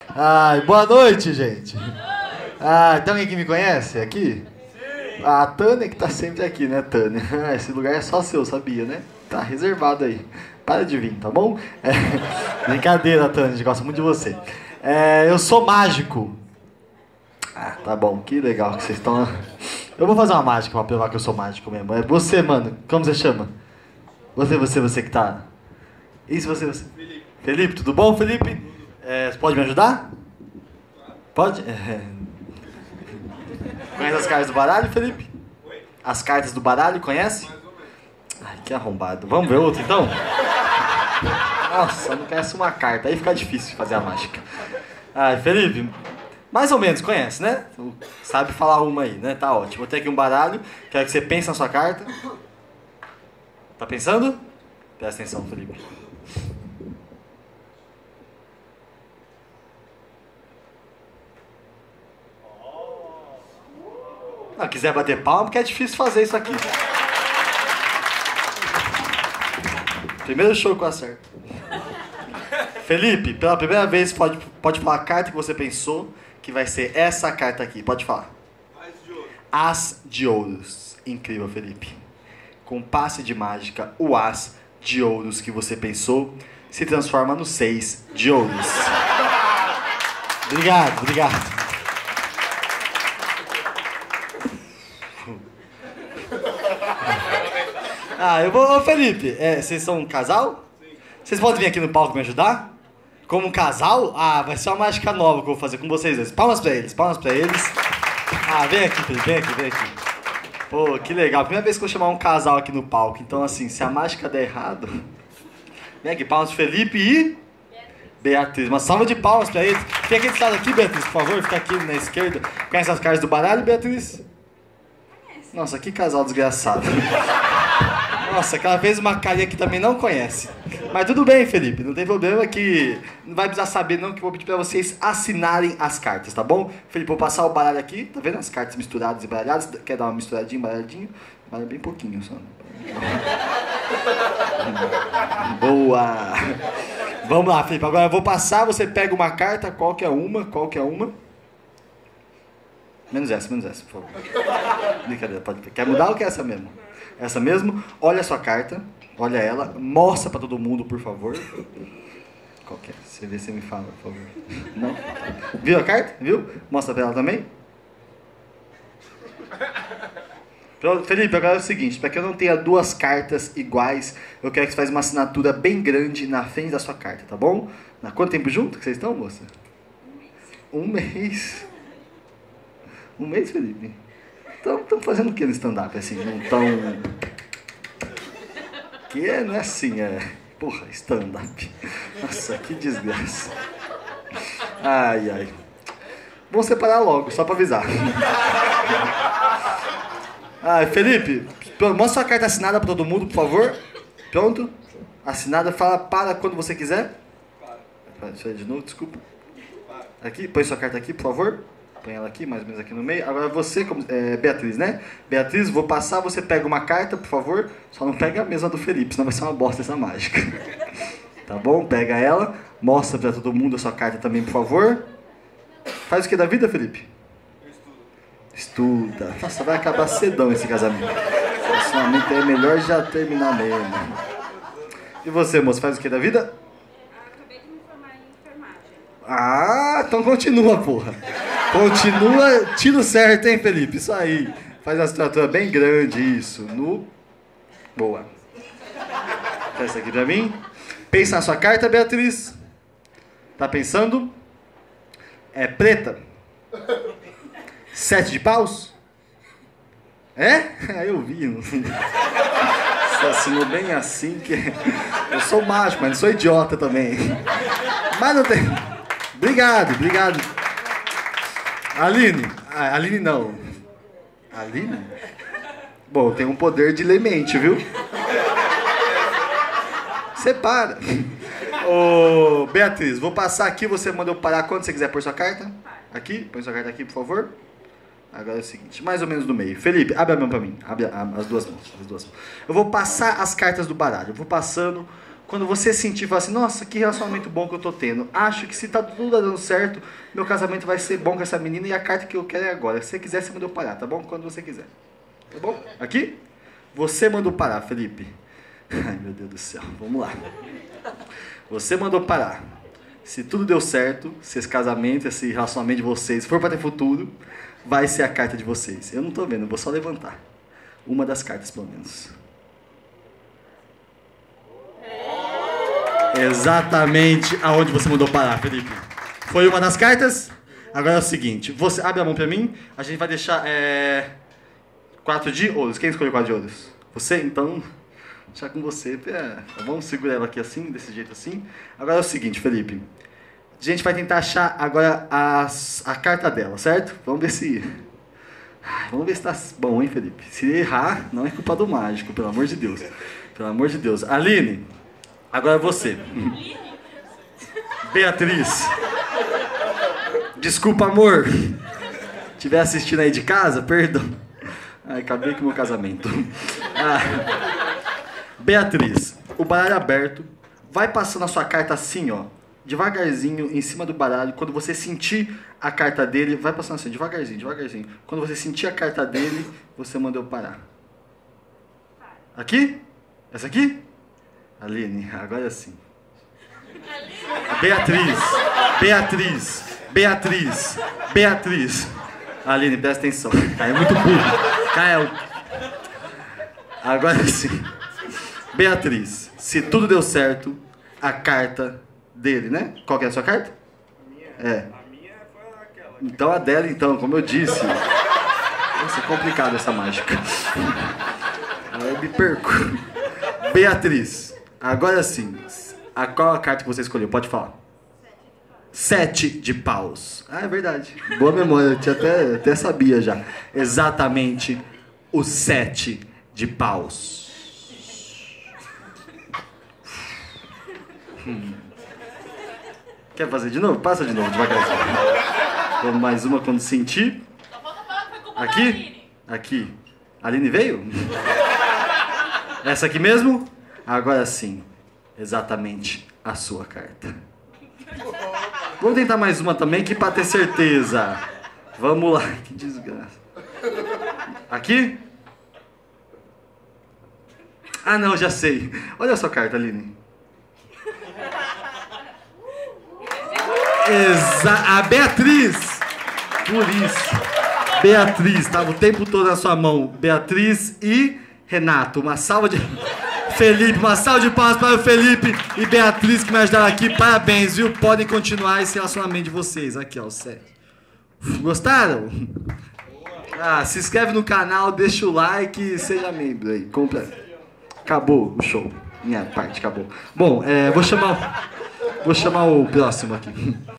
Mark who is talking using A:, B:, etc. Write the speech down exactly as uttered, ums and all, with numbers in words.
A: Ai, boa noite, gente. Ah, tem alguém que me conhece aqui? Sim. A Tânia que tá sempre aqui, né, Tânia? Esse lugar é só seu, sabia, né? Tá reservado aí. Para de vir, tá bom? É... Brincadeira, Tânia, a gente gosta muito de você. É, eu sou mágico. Ah, tá bom, que legal que vocês estão... Eu vou fazer uma mágica pra provar que eu sou mágico mesmo. É você, mano, como você chama? Você, você, você que tá... Isso, você, você. Felipe. Felipe, tudo bom, Felipe? É, você pode me ajudar? Pode? É... Conhece as cartas do baralho, Felipe? Oi? As cartas do baralho, conhece? Ai, que arrombado. Vamos ver outro, então? Nossa, não conhece uma carta. Aí fica difícil de fazer a mágica. Ai, Felipe, mais ou menos conhece, né? Sabe falar uma aí, né? Tá ótimo. Vou ter aqui um baralho. Quero que você pense na sua carta. Tá pensando? Presta atenção, Felipe. Não, quiser bater palma, porque é difícil fazer isso aqui. Primeiro show que eu acerto. Felipe, pela primeira vez, pode, pode falar a carta que você pensou, que vai ser essa carta aqui. Pode falar. As de ouros. As de ouros. Incrível, Felipe. Com passe de mágica, o as de ouros que você pensou se transforma no seis de ouros. Obrigado, obrigado. Ah, eu vou... Ô, Felipe, é, vocês são um casal? Sim. Vocês podem vir aqui no palco me ajudar? Como um casal? Ah, vai ser uma mágica nova que eu vou fazer com vocês dois. Palmas pra eles, palmas pra eles. Ah, vem aqui, Felipe, vem aqui, vem aqui. Pô, que legal. Primeira vez que eu vou chamar um casal aqui no palco. Então, assim, se a mágica der errado... Vem aqui, palmas pro Felipe e... Beatriz. Uma salva de palmas pra eles. Fica aqui desse lado aqui, Beatriz, por favor. Fica aqui na esquerda. Conhece as cartas do baralho, Beatriz? Nossa, que casal desgraçado. Nossa, aquela fez uma carinha que também não conhece. Mas tudo bem, Felipe, não tem problema que... Não vai precisar saber não, que eu vou pedir pra vocês assinarem as cartas, tá bom? Felipe, vou passar o baralho aqui, tá vendo as cartas misturadas e baralhadas? Quer dar uma misturadinha, baralhadinho? Baralha bem pouquinho só. Boa! Vamos lá, Felipe, agora eu vou passar, você pega uma carta, qualquer uma, qualquer uma. Menos essa, menos essa, por favor. Brincadeira, pode... Quer mudar ou quer essa mesmo? Essa mesmo, olha a sua carta, olha ela, mostra pra todo mundo, por favor. Qual que é? Você vê, você me fala, por favor. Não? Viu a carta? Viu? Mostra pra ela também. Pronto, Felipe, agora é o seguinte, para que eu não tenha duas cartas iguais, eu quero que você faça uma assinatura bem grande na frente da sua carta, tá bom? Há quanto tempo junto que vocês estão, moça? Um mês. Um mês? Um mês, Felipe? Então, estão fazendo o que no stand-up, assim? Não estão... Que é, não é assim, é... Porra, stand-up. Nossa, que desgraça. Ai, ai. Vamos separar logo, só pra avisar. Ai, Felipe, mostra sua carta assinada pra todo mundo, por favor. Pronto? Assinada, fala para quando você quiser. Para. Deixa eu de novo, desculpa. Aqui, põe sua carta aqui, por favor. Põe ela aqui, mais ou menos aqui no meio. Agora você, como, é, Beatriz, né? Beatriz, vou passar, você pega uma carta, por favor. Só não pega a mesma do Felipe, senão vai ser uma bosta essa mágica. Tá bom? Pega ela, mostra pra todo mundo a sua carta também, por favor. Faz o que da vida, Felipe? Eu estudo. Estuda. Nossa, vai acabar cedão esse casamento. Relacionamento é melhor já terminar mesmo. E você, moço, faz o que da vida?
B: Acabei de me formar em enfermagem.
A: Ah, então continua, porra. Continua, tiro certo, hein, Felipe? Isso aí. Faz uma estrutura bem grande, isso. No... Boa. Faz isso aqui pra mim. Pensa na sua carta, Beatriz. Tá pensando? É preta. Sete de paus? É? Ah, eu vi. Você assinou bem assim que... Eu sou mágico, mas não sou idiota também. Mas não tem... Obrigado, obrigado. Aline, ah, Aline não. Aline? Bom, tem um poder de lemente, viu? Separa. Ô, Beatriz, vou passar aqui, você manda eu parar quando você quiser pôr sua carta. Aqui, põe sua carta aqui, por favor. Agora é o seguinte, mais ou menos no meio. Felipe, abre a mão pra mim. Abre a, as duas mãos, as duas mãos. Eu vou passar as cartas do baralho. Eu vou passando Quando você sentir, falar assim, nossa, que relacionamento bom que eu tô tendo. Acho que se tá tudo dando certo, meu casamento vai ser bom com essa menina e a carta que eu quero é agora. Se você quiser, você manda eu parar, tá bom? Quando você quiser. Tá bom? Aqui? Você mandou parar, Felipe. Ai, meu Deus do céu. Vamos lá. Você mandou parar. Se tudo deu certo, se esse casamento, esse relacionamento de vocês for para ter futuro, vai ser a carta de vocês. Eu não tô vendo, eu vou só levantar. Uma das cartas, pelo menos. Exatamente aonde você mandou parar, Felipe. Foi uma das cartas? Agora é o seguinte, você abre a mão pra mim, a gente vai deixar é, quatro de ouros. Quem escolheu quatro de ouros? Você? Então, deixar com você. É, vamos segurar ela aqui assim, desse jeito assim. Agora é o seguinte, Felipe. A gente vai tentar achar agora as, a carta dela, certo? Vamos ver se... Vamos ver se tá bom, hein, Felipe? Se errar, não é culpa do mágico, pelo amor de Deus. Pelo amor de Deus. Aline, agora é você. Beatriz. Desculpa, amor. Estiver assistindo aí de casa, perdão. Ai, acabei com o meu casamento. Ah. Beatriz, o baralho aberto. Vai passando a sua carta assim, ó. Devagarzinho, em cima do baralho. Quando você sentir a carta dele, vai passando assim, devagarzinho, devagarzinho. Quando você sentir a carta dele, você manda eu parar. Aqui? Essa aqui? Aline, agora sim. Beatriz, Beatriz, Beatriz, Beatriz. Aline, presta atenção. Cara, é muito burro. Cara, agora sim. Beatriz, se tudo deu certo, a carta dele, né? Qual que é a sua carta?
C: A minha?
A: É.
C: A minha foi aquela.
A: Então a dela, então, como eu disse. Nossa, é complicado essa mágica. Eu me perco. Beatriz, agora sim. A qual a carta que você escolheu? Pode falar. Sete de paus. Ah, é verdade. Boa memória, eu tinha até, até sabia já. Exatamente o sete de paus. Hum. Quer fazer de novo? Passa de novo, devagarzinho. Vamos mais uma quando sentir. Aqui? Aqui. A Aline veio? Essa aqui mesmo? Agora sim. Exatamente a sua carta. Vamos tentar mais uma também, que pra ter certeza. Vamos lá. Que desgraça. Aqui? Ah, não, já sei. Olha a sua carta, Aline. Exa a Beatriz. Por isso. Beatriz, estava o tempo todo na sua mão. Beatriz e Renato. Uma salva de... Felipe, uma salva de palmas para o Felipe e Beatriz que me ajudaram aqui. Parabéns, viu? Podem continuar esse relacionamento de vocês. Aqui, ó, sério. Gostaram? Ah, se inscreve no canal, deixa o like e seja membro aí. Compra. Acabou o show. Minha parte acabou. Bom, é, vou chamar, vou chamar o próximo aqui.